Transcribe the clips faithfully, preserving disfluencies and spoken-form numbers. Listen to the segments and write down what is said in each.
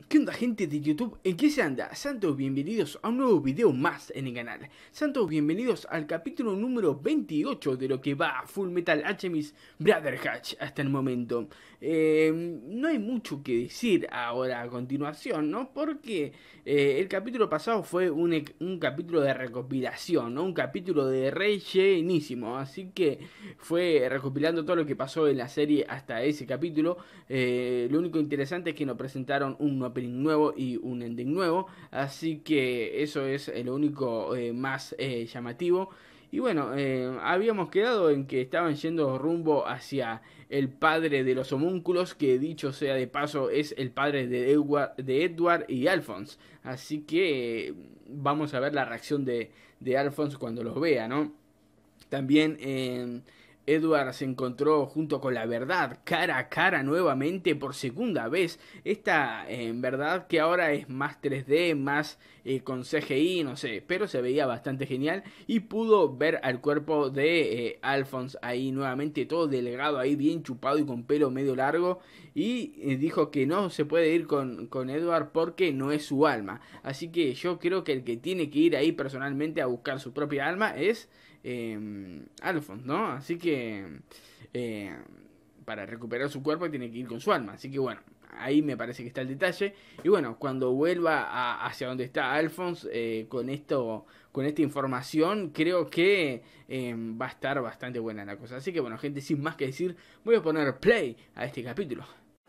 ¿Qué onda, gente de YouTube? ¿En qué se anda? Santos, bienvenidos a un nuevo video más en el canal. Santos, bienvenidos al capítulo número veintiocho de lo que va a Full Metal Alchemist Brotherhood hasta el momento. Eh, no hay mucho que decir ahora a continuación, ¿no? Porque eh, el capítulo pasado fue un, un capítulo de recopilación, ¿no? Un capítulo de rellenísimo. Así que fue recopilando todo lo que pasó en la serie hasta ese capítulo. Eh, lo único interesante es que nos presentaron un opening nuevo y un ending nuevo, así que eso es lo único eh, más eh, llamativo. Y bueno, eh, habíamos quedado en que estaban yendo rumbo hacia el padre de los homúnculos, que dicho sea de paso es el padre de Edward, de Edward y Alphonse. Así que eh, vamos a ver la reacción de, de Alphonse cuando los vea, ¿no? También eh, Edward se encontró junto con la verdad cara a cara nuevamente por segunda vez. Esta en eh, verdad que ahora es más tres D, más eh, con C G I, no sé, pero se veía bastante genial y pudo ver al cuerpo de eh, Alphonse ahí nuevamente, todo delgado ahí, bien chupado y con pelo medio largo. Y eh, dijo que no se puede ir con, con Edward porque no es su alma. Así que yo creo que el que tiene que ir ahí personalmente a buscar su propia alma es Eh, Alphonse, ¿no? Así que eh, para recuperar su cuerpo tiene que ir con su alma. Así que bueno, ahí me parece que está el detalle. Y bueno, cuando vuelva a, hacia donde está Alphonse eh, con esto, con esta información, creo que eh, va a estar bastante buena la cosa. Así que bueno, gente, sin más que decir, voy a poner play a este capítulo.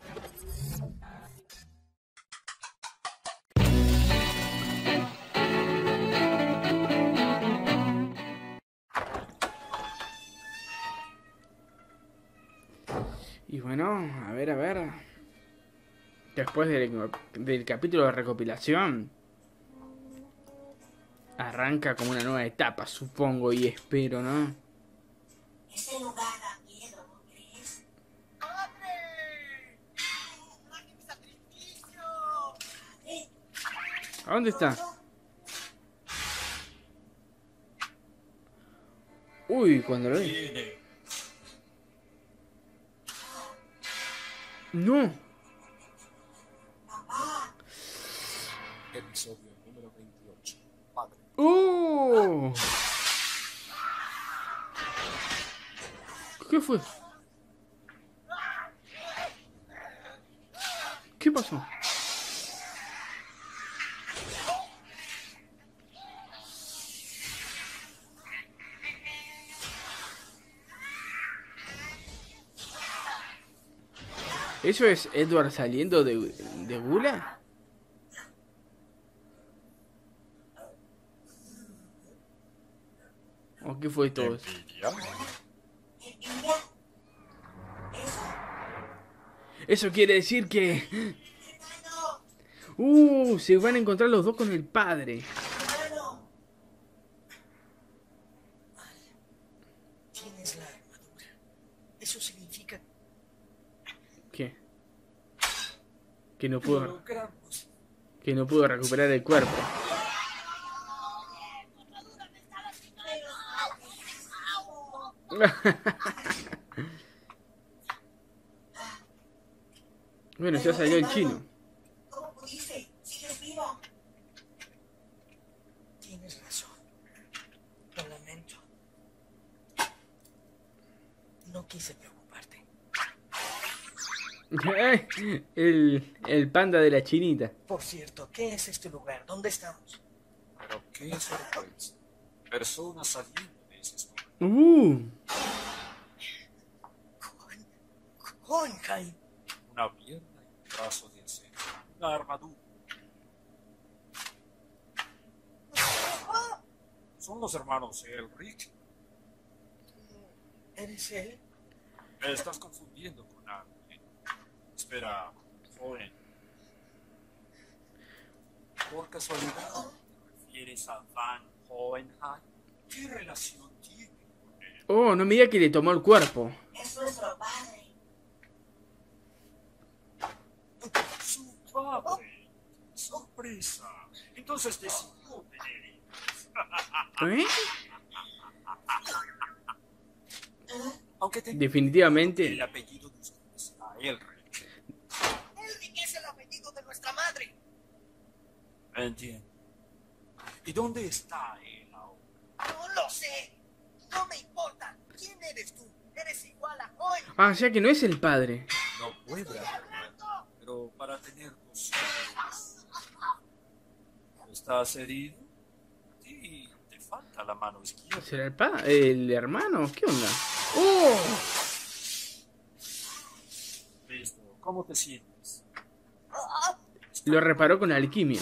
Y bueno, a ver, a ver. Después del, del capítulo de recopilación, arranca como una nueva etapa, supongo y espero, ¿no? Este lugar da miedo, ¿no crees? ¡Padre! ¡Mi sacrificio! ¿Eh? ¿A dónde está? Uy, cuando lo vi. No. Papá. Episodio número veintiocho. Padre. ¡Oh! ¿Qué fue? ¿Qué pasó? ¿Eso es Edward saliendo de, de Gula? ¿O qué fue todo eso? ¿Envidia? ¿Envidia? Eso. Eso quiere decir que... Hermano. ¡Uh! Se van a encontrar los dos con el padre. Hermano. Tienes la armadura. Eso significa ¿Qué? Que no pudo... lo logramos. Que no pudo recuperar el cuerpo. Bueno, ya salió el chino. ¿Cómo pudiste? ¿Sigues vivo? Tienes razón. Lo lamento. No quise preocuparte. el, el panda de la chinita. Por cierto, ¿qué es este lugar? ¿Dónde estamos? Pero qué sorpresa. Personas saliendo de ese estudio. ¡Uh! Con... Hohenheim. Una pierna y un brazo de acero. Una armadura. Son los hermanos Elric. ¿Eres él? Me estás confundiendo con algo. ¿eh? Espera, joven. ¿Por casualidad te refieres a Van Hohenheim? ¿Qué relación tiene con él? Oh, no me diga que le tomó el cuerpo. Es nuestro padre. ¡Su padre! ¡Sorpresa! Entonces decidió tener hijos. ¿Eh? Aunque te Definitivamente. el apellido de ustedes a Elric. Elric es el apellido de nuestra madre. Entiendo. ¿Y dónde está él ahora? No lo sé. No me importa. ¿Quién eres tú? Eres igual a Cohen. Ah, o sea que no es el padre. No puede hablar, pero para tener posibles. ¿Estás herido? Sí, te falta la mano izquierda. ¿Será el pa el hermano? ¿Qué onda? ¡Oh! Listo. ¿Cómo te sientes? Lo reparó con alquimia.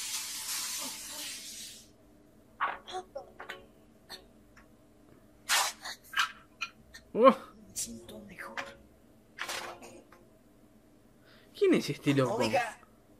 ¡Oh! Me siento mejor. ¿Quién es este loco? Oiga.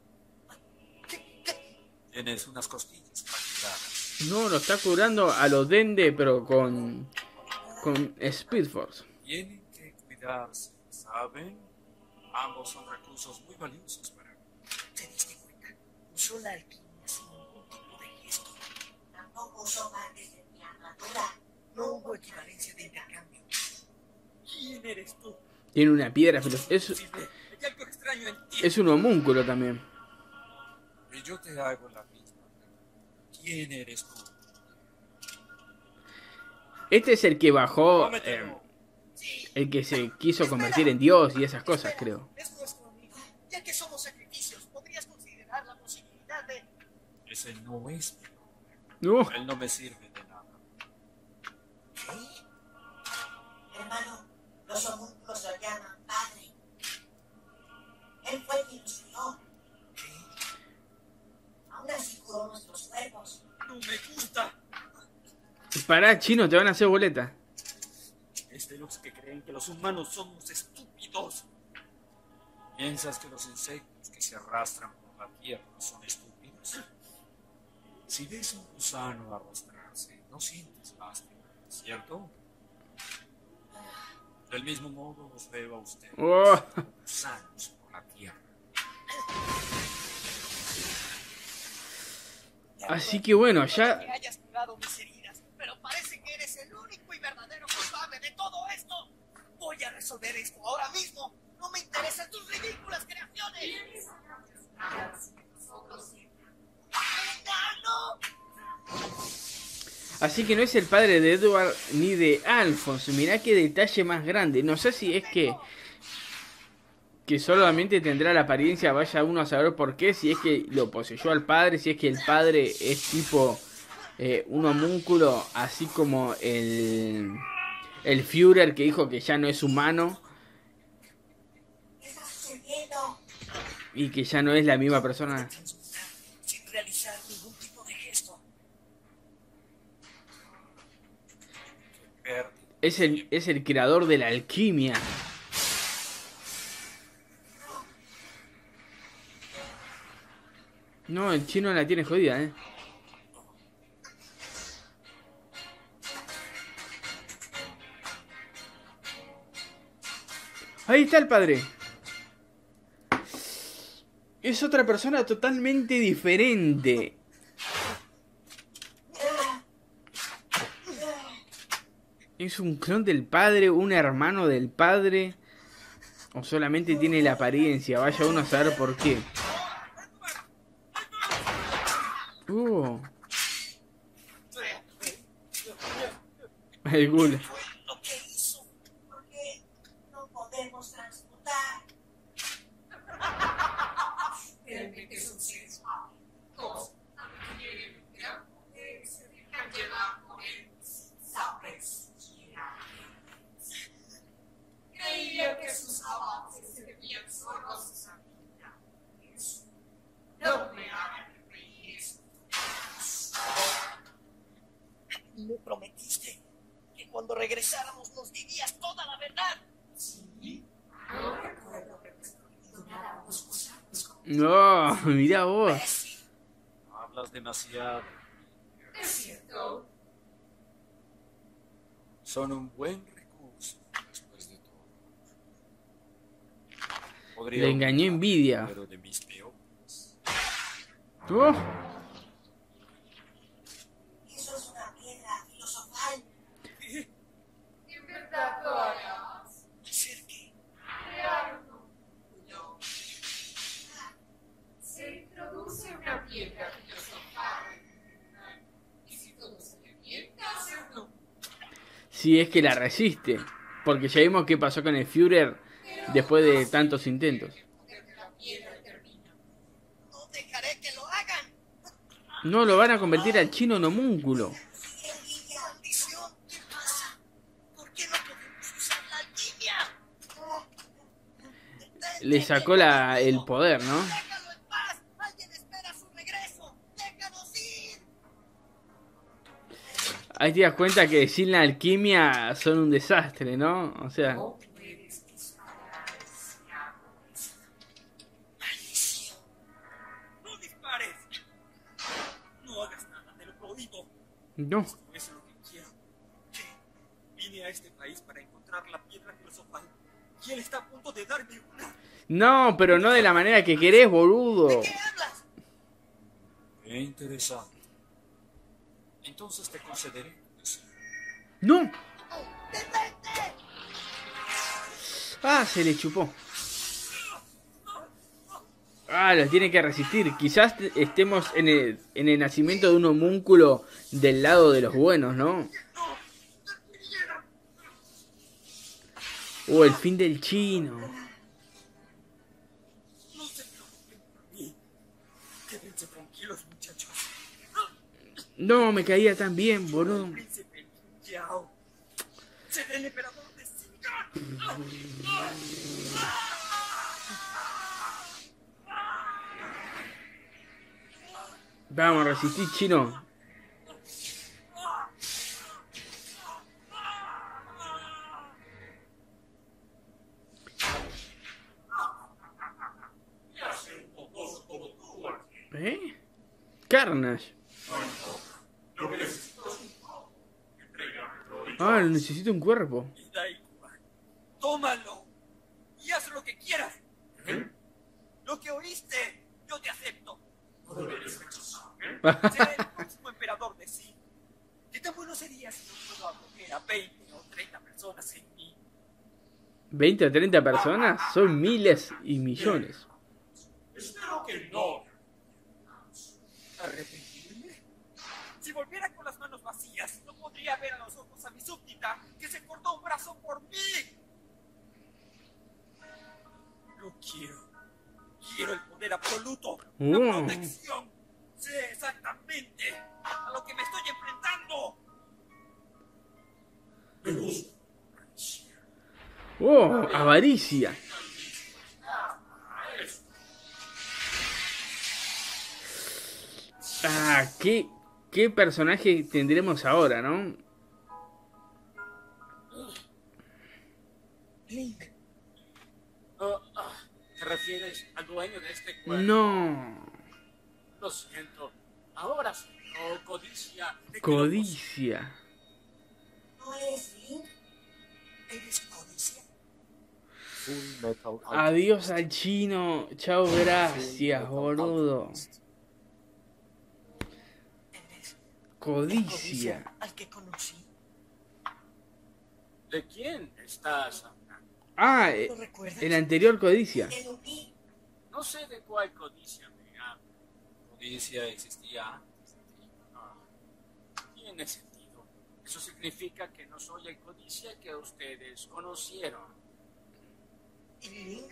Tienes unas costillas fracturadas. No, lo está curando a lo Dende, pero con... con Speed Force. Tienen que cuidarse, ¿saben? Ambos son recursos muy valiosos para mí. ¿Te diste cuenta? Usó la alquimia sin ningún tipo de gesto. Tampoco usó partes de mi armadura. No hubo equivalencia de intercambio. ¿Quién eres tú? Tiene una piedra, pero es, Hay algo extraño en ti. es un homúnculo también. Y yo te hago la misma pregunta. ¿Quién eres tú? Este es el que bajó... eh, Cómetelo. el que se quiso convertir en Dios y esas cosas, creo. Es nuestro amigo. Ya que somos sacrificios, podrías considerar la posibilidad de... Ese no es mi nombre. No. Él no me sirve de nada. ¿Qué? Hermano, los homúnculos lo llaman padre. Él fue quien nos crió. Aún así curó nuestros cuerpos. No me gusta. Pará, chino, te van a hacer boleta. Es de los que creen que los humanos somos estúpidos. ¿Piensas que los insectos que se arrastran por la tierra son estúpidos? Si ves un gusano arrastrarse, no sientes lástima, ¿cierto? Del mismo modo los veo a ustedes, Oh. como gusanos por la tierra. Así que bueno, ya... Que hayas curado mis heridas, pero parece que eres el único y verdadero culpable de todo esto. Voy a resolver esto ahora mismo. No me interesan tus ridículas creaciones. ¡Enano! Así que no es el padre de Edward ni de Alphonse. Mirá qué detalle más grande. No sé si es que... que solamente tendrá la apariencia, vaya uno a saber por qué, si es que lo poseyó al padre, si es que el padre es tipo eh, un homúnculo, así como el, el Führer que dijo que ya no es humano ¿Qué está sucediendo? y que ya no es la misma persona. Sin realizar ningún tipo de gesto. Pérdida. Es el, es el creador de la alquimia. No, el chino la tiene jodida, eh. Ahí está el padre. Es otra persona totalmente diferente. Es un clon del padre, un hermano del padre. O solamente tiene la apariencia. Vaya uno a saber por qué. Uh. El ghoul. Lo que hizo. ¿Por qué no podemos transmutar? Realmente son seres mágicos. Quieren gran poder y se dejan llevar por él sin saber siquiera. Creía que sus avances se debían solo a sus habilidades. No me hagan reír esto. Me prometiste que cuando regresáramos nos dirías toda la verdad. Sí, no recuerdo haberles prometido nada a unos gusanos como No, mirá vos. Hablas demasiado. es cierto. Son un buen recurso después de todo. Podría Le engañó ocultar, envidia. pero de mis peores. Oh. Eso es una piedra filosofal. En verdad lo harás. Acerque. Crear un homúnculo. Se introduce una piedra filosofal Si es que la resiste. Porque ya vimos qué pasó con el Führer después de tantos intentos. No dejaré que lo hagan. No, lo van a convertir al chino en homúnculo. Maldición, ¿qué pasa? ¿Por qué no podemos usar la alquimia? Le sacó la, el poder, ¿no? Déjalo en paz. Alguien espera su regreso. Déjanos ir. Ahí te das cuenta que sin la alquimia son un desastre, ¿no? O sea, No puedes disparar hacia Maldición. ¡No dispares! No hagas nada, te lo prohíbo. no. Esto es lo que quiero. ¿Qué? Vine a este país para encontrar la piedra filosofal. Y él está a punto de darme una. No, pero no de la manera que querés, boludo. ¿De qué hablas? Qué interesante. Entonces te concederé tu deseo. No. ¡Detente! Ah, se le chupó. Ah, lo tiene que resistir. Quizás estemos en el, en el nacimiento de un homúnculo del lado de los buenos, ¿no? O el fin del chino. No se preocupen por mí. Quédense tranquilos, muchachos. No, me caía tan bien, boludo. Príncipe Yao. Seré el emperador de Singa. Vamos a resistir, chino. ¿Eh? Carnage. Ah, necesito un cuerpo. Y da igual. Tómalo. Y haz lo que quieras. Lo que oíste, yo te acepto. Seré el próximo emperador de sí. ¿Qué tan bueno sería si no puedo acoger a veinte o treinta personas en mí? ¿veinte o treinta personas? Son miles y millones. Espero que no. ¿Arrepentirme? Si volviera con las manos vacías, no podría ver a los ojos a mi súbdita que se cortó un brazo por mí. Lo quiero. Quiero el poder absoluto. La Oh. protección. Sé exactamente a lo que me estoy enfrentando. Me gusta. Oh, avaricia. Ah, qué, qué personaje tendremos ahora, ¿no? Link. Oh, ah, ¿te refieres al dueño de este cuerpo? No. Lo siento. Ahora sí. Oh, codicia. Te quiero Codicia. ¿No eres Link? ¿Eres codicia? Full Metal Adiós al chino. Chao, gracias, boludo. ¿Eres el Codicia. codicia al que conocí? ¿De quién estás hablando? Ah, eh, ¿Lo recuerdas? el anterior codicia. Te lo vi. No sé de cuál codicia me habla. Codicia existía antes de ti. Ah, tiene sentido. Eso significa que no soy el codicia que ustedes conocieron. ¿Y Link?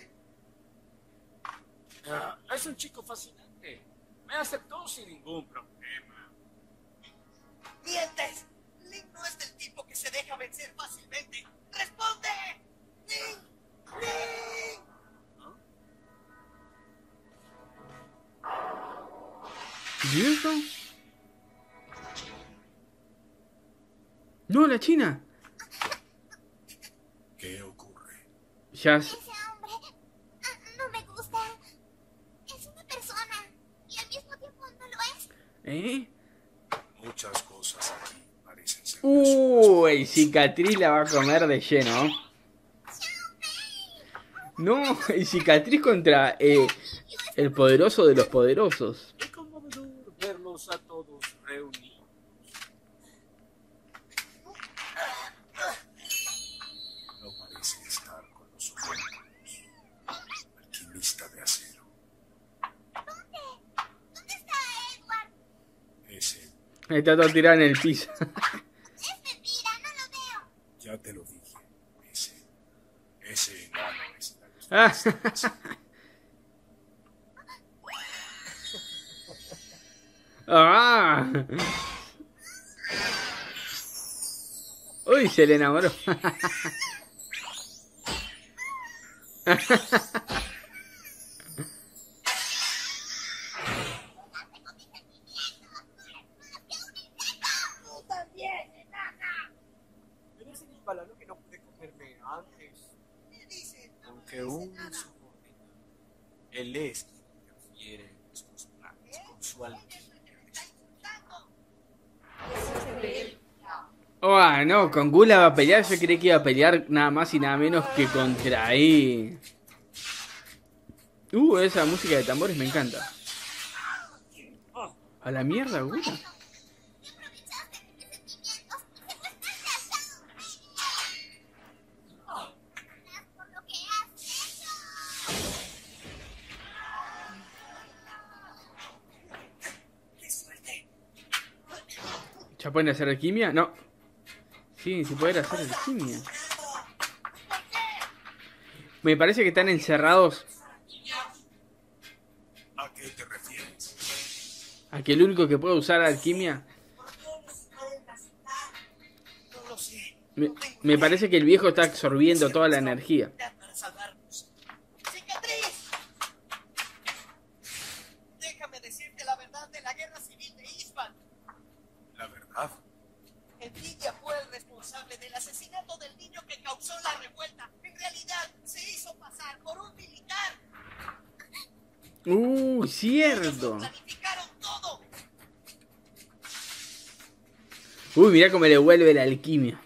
Ah, es un chico fascinante. Me aceptó sin ningún problema. ¡Mientes! Link no es del tipo que se deja vencer fácilmente. ¡Responde! ¡Link! ¡Link! ¿Y eso? No, la china. ¿Qué ocurre? Ya. Ese hombre ah, no me gusta. Es una persona y al mismo tiempo no lo es. ¿Eh? Muchas cosas aquí parecen ser Uh, el cicatriz la va a comer de lleno. No, el cicatriz contra eh, el poderoso de los poderosos. Qué conmovedor verlos a todos reunidos. No parece estar con los humanos. Alquimista de acero. ¿Dónde? ¿Dónde está Edward? Ese. Está todo tirado en el piso. Es mentira, no lo veo. Ah. Ah. Uy, se le enamoró. ¡Tú también, enana! Eres el balano que no pude comerme antes. ¿Qué dices? No Aunque merece un nada. insubordinado, él es quien interfiere en nuestros planes con su ¿Quién altivez. es el que me está insultando? Oh, no, con Gula va a pelear. Yo creí que iba a pelear nada más y nada menos que contra ahí. Uh, esa música de tambores me encanta. A la mierda, Gula. ¿Qué aprovechaste de mis sentimientos y secuestraste a Shao? Pagarás por lo que has hecho. ¡Qué suerte! ¿Ya pueden hacer alquimia? No. Sí, sí pueden hacer alquimia. Me parece que están encerrados. ¿A qué te refieres? A que el único que puede usar alquimia. No lo sé. Me, me parece que el viejo está absorbiendo toda la energía. Para salvarnos. ¡Cicatriz! Déjame decirte la verdad de la guerra civil de Ispan. La verdad. Envidia fue el responsable del asesinato del niño que causó la revuelta. En realidad, se hizo pasar por un militar. Uh, Ellos cierto. lo planificaron todo. Uy, mirá cómo le vuelve la alquimia.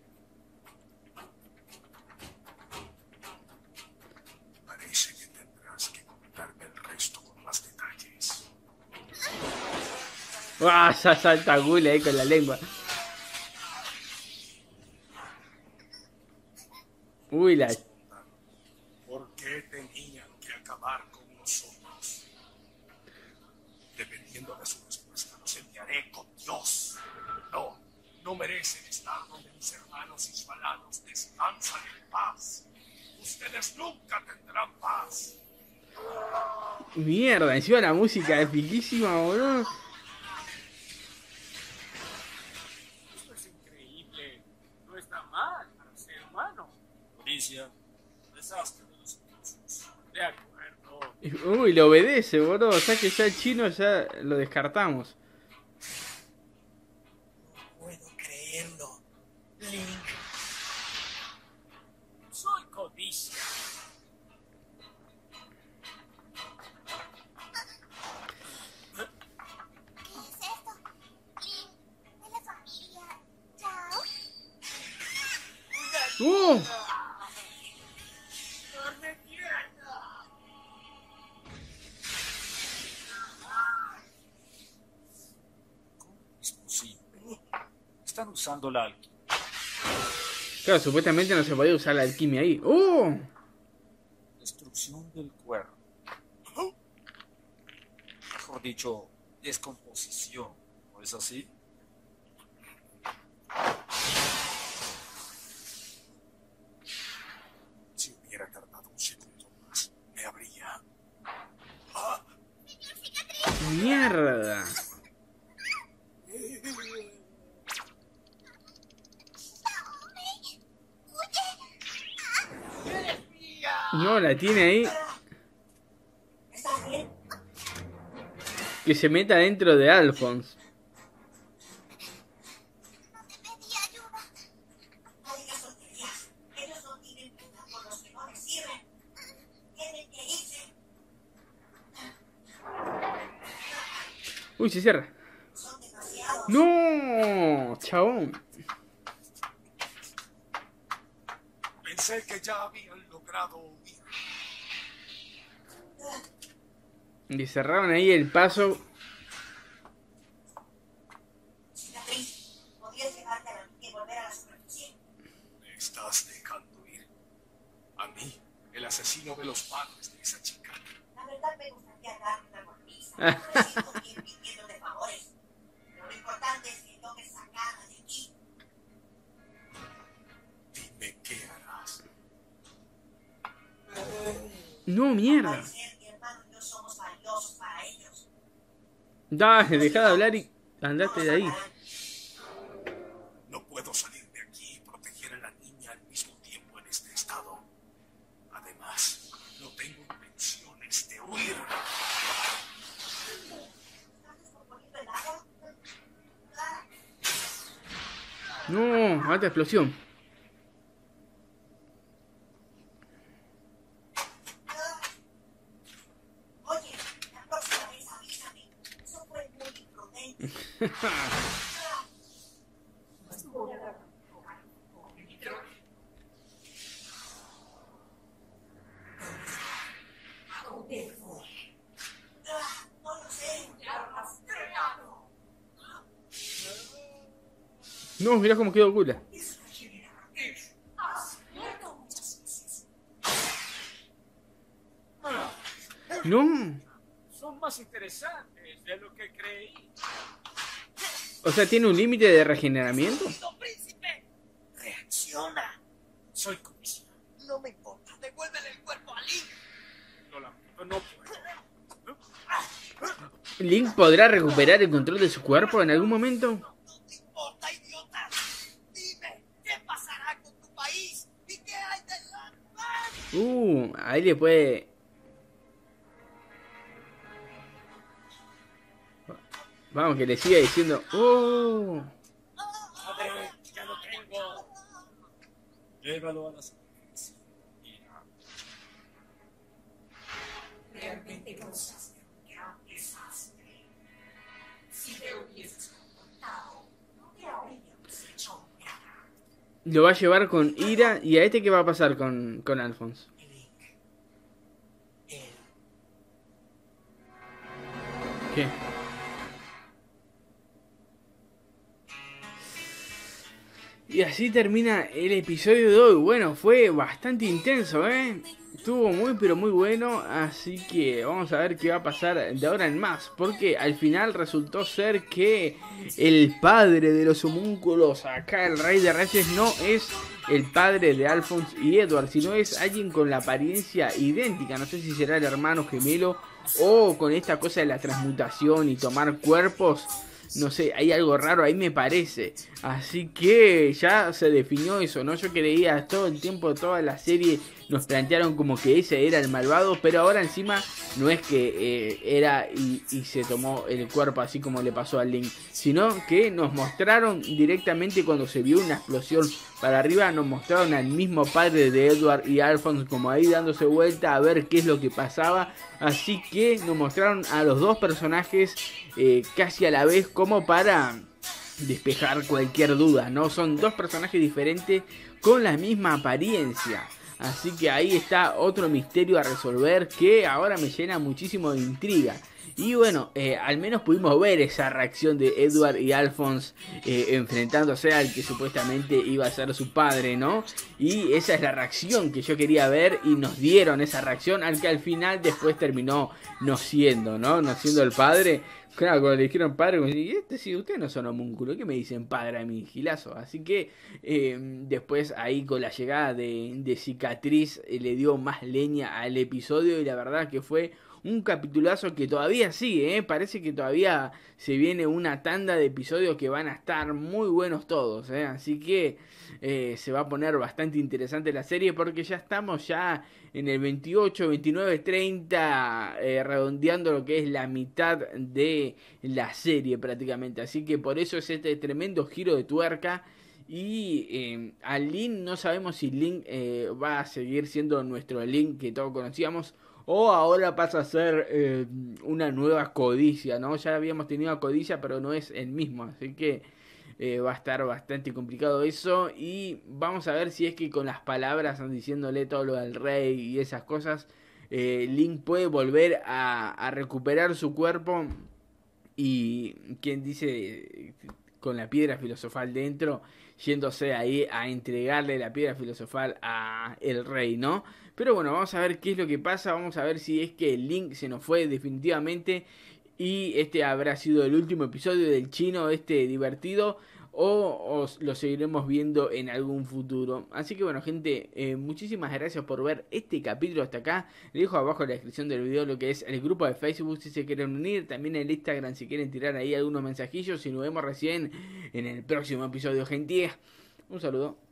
Parece que tendrás que contarme el resto con más detalles. ¡Ah! Ya salta Gula ahí con la lengua. Uy, la... ¿Por qué tenían que acabar con nosotros? Dependiendo de su respuesta, los enviaré con Dios. No, no merecen estar donde mis hermanos isfalanos descansan en paz. Ustedes nunca tendrán paz. Mierda, encima la música es piquísima, boludo. Esto es increíble. No está mal para ser humano. Policía, desastre de los impulsos. De acuerdo. Uy, le obedece, boludo. O sea que ya el chino ya lo descartamos. No puedo creerlo. Link. Soy codicia. ¿Qué es esto? Link, de la familia Chao. ¡Uh! ¡Carne tierna! ¿Cómo es posible? Están usando la alquimia. Claro, supuestamente no se podía usar la alquimia ahí. ¡Uh! Destrucción del cuerpo. Mejor dicho, descomposición. ¿No es así? Si hubiera tardado un segundo más, me habría... ¡Ah! ¡Mierda! No, la tiene ahí. ¿Estás bien? Que se meta dentro de Alphonse. No te pedí ayuda. No digas tonterías. Ellos no tienen pena con los que no les sirven. Tienen que irse. Uy, se cierra. Son demasiados. ¡No! Chabón. Pensé que ya habían logrado huir. Le cerraron ahí el paso. Cicatriz, ¿podrías llevarte a la niña y volver a la superficie? Me estás dejando ir. A mí, el asesino de los padres de esa chica. La verdad me gustaría darte una golpiza. No me siento bien pidiéndote favores. Pero lo importante es que logres sacarla de aquí. Dime qué harás. Eh, No, mierda. Al parecer, mi hermano y yo somos valiosos para ellos. Dale, dejá de hablar y andate de ahí. No puedo salir de aquí y proteger a la niña al mismo tiempo en este estado. Además, no tengo intenciones de huir. ¿Estás descomponiendo el agua? No, alta explosión. Oye, la próxima vez avísame. Eso fue muy imprudente. ¿A dónde fue? Ah, no lo sé. Ya rastreado. No, mirá cómo quedó Gula. Eso quiere decir, has muerto muchas veces. No. Son más interesantes de lo que creí. O sea, ¿tiene un límite de regeneramiento? ¡Don Príncipe! Reacciona. Soy comisión. No me importa. Devuélvele el cuerpo a Link. Lo lamento, no puedo. ¿Link podrá recuperar el control de su cuerpo en algún momento? No te importa, idiota. Dime, ¿qué pasará con tu país? ¿Y qué hay de la... Uh, ahí le puede... Vamos, que le siga diciendo... Oh. Padre, ya lo tengo. Llévalo a la superficie. Mira. Realmente causaste un gran desastre. Si te hubieses comportado, no te habríamos hecho nada. Lo va a llevar con ira. ¿Y a este qué va a pasar con, con Alphonse? Link. Él. ¿Qué? Y así termina el episodio de hoy. Bueno, fue bastante intenso, ¿eh? Estuvo muy pero muy bueno. Así que vamos a ver qué va a pasar de ahora en más. Porque al final resultó ser que el padre de los homúnculos, acá el rey de reyes, no es el padre de Alphonse y Edward, sino es alguien con la apariencia idéntica. No sé si será el hermano gemelo o con esta cosa de la transmutación y tomar cuerpos. No sé, hay algo raro ahí me parece. Así que ya se definió eso, ¿no? Yo creía todo el tiempo, toda la serie nos plantearon como que ese era el malvado, pero ahora encima no es que eh, era y, y se tomó el cuerpo así como le pasó a Link, sino que nos mostraron directamente cuando se vio una explosión para arriba, nos mostraron al mismo padre de Edward y Alphonse como ahí dándose vuelta a ver qué es lo que pasaba. Así que nos mostraron a los dos personajes eh, casi a la vez como para despejar cualquier duda, ¿no? Son dos personajes diferentes con la misma apariencia. Así que ahí está otro misterio a resolver que ahora me llena muchísimo de intriga. Y bueno, eh, al menos pudimos ver esa reacción de Edward y Alphonse eh, enfrentándose al que supuestamente iba a ser su padre, ¿no? Y esa es la reacción que yo quería ver y nos dieron esa reacción al que al final después terminó no siendo, ¿no? No siendo el padre. Claro, cuando le dijeron padre, como si, este, si ustedes no son homúnculos, ¿qué me dicen padre a mi gilazo? Así que eh, después ahí con la llegada de, de Cicatriz eh, le dio más leña al episodio y la verdad que fue un capitulazo que todavía sigue, ¿eh? Parece que todavía se viene una tanda de episodios que van a estar muy buenos todos, ¿eh? Así que eh, se va a poner bastante interesante la serie porque ya estamos ya en el veintiocho, veintinueve, treinta, eh, redondeando lo que es la mitad de la serie prácticamente. Así que por eso es este tremendo giro de tuerca. Y eh, a Link no sabemos si Link eh, va a seguir siendo nuestro Link que todos conocíamos o ahora pasa a ser eh, una nueva Codicia, ¿no? Ya habíamos tenido a Codicia, pero no es el mismo, así que eh, va a estar bastante complicado eso. Y vamos a ver si es que con las palabras diciéndole todo lo del rey y esas cosas, eh, Link puede volver a, a recuperar su cuerpo. Y quien dice con la piedra filosofal dentro, yéndose ahí a entregarle la piedra filosofal a el rey, ¿no? Pero bueno, vamos a ver qué es lo que pasa. Vamos a ver si es que Link se nos fue definitivamente y este habrá sido el último episodio del chino, este divertido, o os lo seguiremos viendo en algún futuro. Así que bueno, gente, eh, muchísimas gracias por ver este capítulo hasta acá. Les dejo abajo en la descripción del video lo que es el grupo de Facebook si se quieren unir, también el Instagram si quieren tirar ahí algunos mensajillos, y nos vemos recién en el próximo episodio, gente. Un saludo.